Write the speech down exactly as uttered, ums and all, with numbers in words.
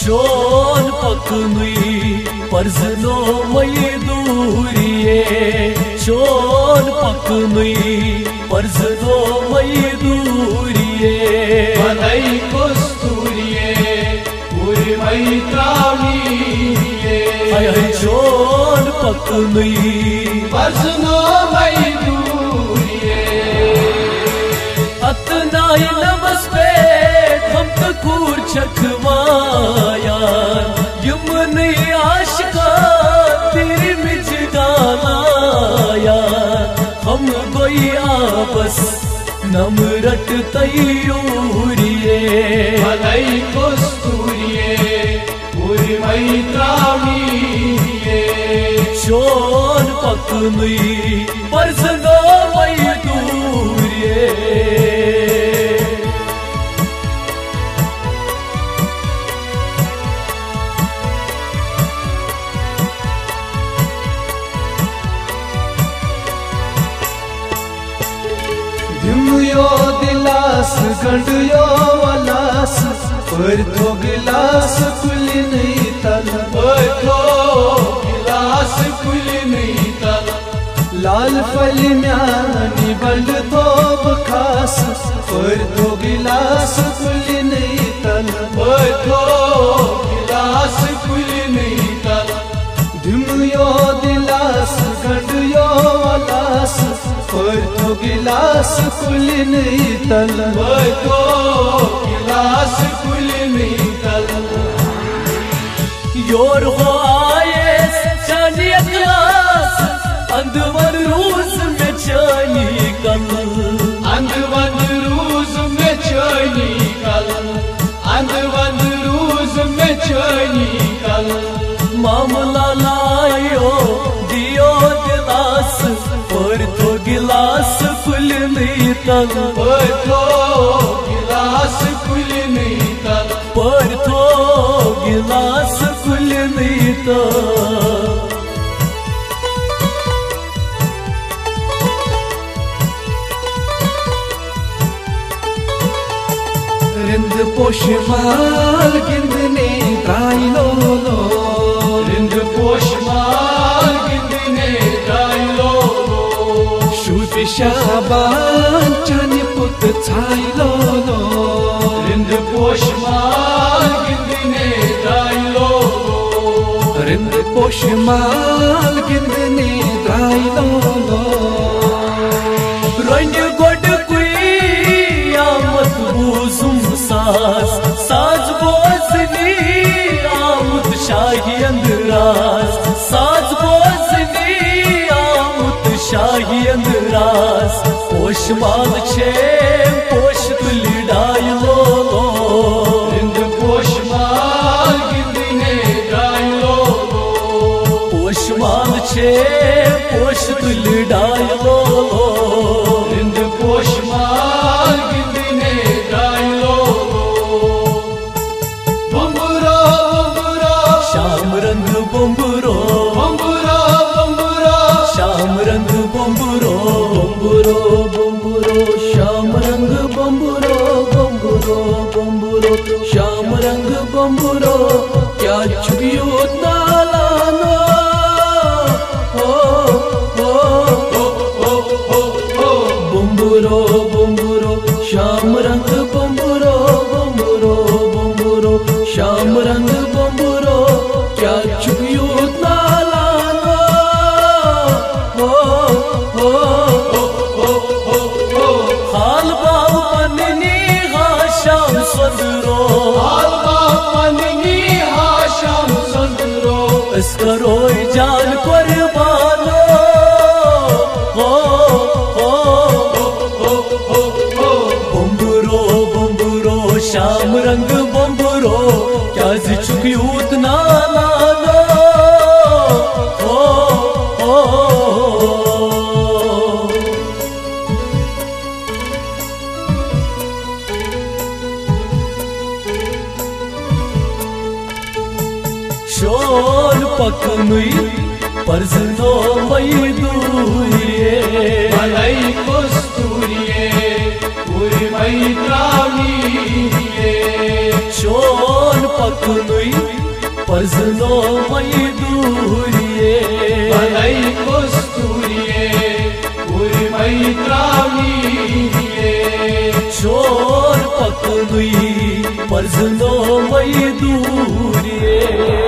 shown पकनुई परजनो मई दूरिये shown पकनुई परजनो मई दूरिये मलई कस्तूरिये पूरी मई त्रावणीये shown पकनुई परजनो मई दूरिये अतनाई नमस पे हम तकूर चखवाया यमन आशिका तेरी मिज गालाया हम गोई आपस नमरट तयूरिये मलई कस्तूरिये पूरी मई त्रावणीये शोन पकनुई परजनो मई दूरिये धिमयो दिलास गंडयो वलास परथो गिलास कुली नहीं तल परथो गिलास कुली नहीं तल लाल फल म्यानी बंड तो बखास परथो गिलास कुली नहीं तल परथो गिलास कुली नहीं तल धिमयो दिलास गंडयो वलास परथो गिलास कुली नहीं तल परथो गिलास कुली नहीं तल योर हो आए चानी अखलास अंदवन रूज में चानी कल अंदवन रूज में चानी कल अंदवन रूज में चानी कल मामला लायो दियो दिलास परथो गिलास कुल नहीं तल परथो गिलास कुली नहीं तल परथो गिलास कुल नहीं तल रिंद पोशमाल गिंदने त्राइलो लो रिंद पोशमाल गिंदने त्राइलो लो शुभ शाबान चन पुत छाइलो लो रिंद पोशमाल गिंदने त्राइलो लो रिंद पोशमाल गिंदने त्राइलो लो रंग गोड कुई आमद बूजुम साज साज बोजनी आमुद शाही अंदराज साज बोजनी आमुद शाही अंदराज पोश माल छे पोश तुली डाय लो रिंद पोश माल गिंदने डाय लो पोश माल छे पोश तुली डाय लो रिंद पोश माल गिंदने डाय लो बंबुरो बंबुरो श्याम रंग बंबुरो बंबुरो बंबुरो श्याम रंग बंबुरो बंबुरो बंबुरो श्याम रंग बंबुरो बंबुरो बंबुरो श्याम रंग बंबुरो क्या छुपियो तालानो हो हो ओ ओ ओ ओ बंबुरो बंबुरो श्याम रंग बंबुरो बंबुरो बंबुरो श्याम रंग बंबुरो क्या छुपियो तालानो हो हो ओ ओ ओ हाल बाव पन्नी हा श्याम सुंदरो हाल बापनी हा श्याम सुंदरो इसका रोई जान कुर्बानो हो हो ओ ओ ओ बंबुरो बंबुरो श्याम रंग बंबुरो क्या चुकी उतना लानो हो हो शोन पकनुई परजनो मई दूरिये मलई कस्तूरिये पूरी मई त्रावणीये शोन पकनुई पर्जनो मैदूरिये भलै कस्तूरिये पूरी मैत्रावनीये चोर पकनुई पर्जनो मैदूरिये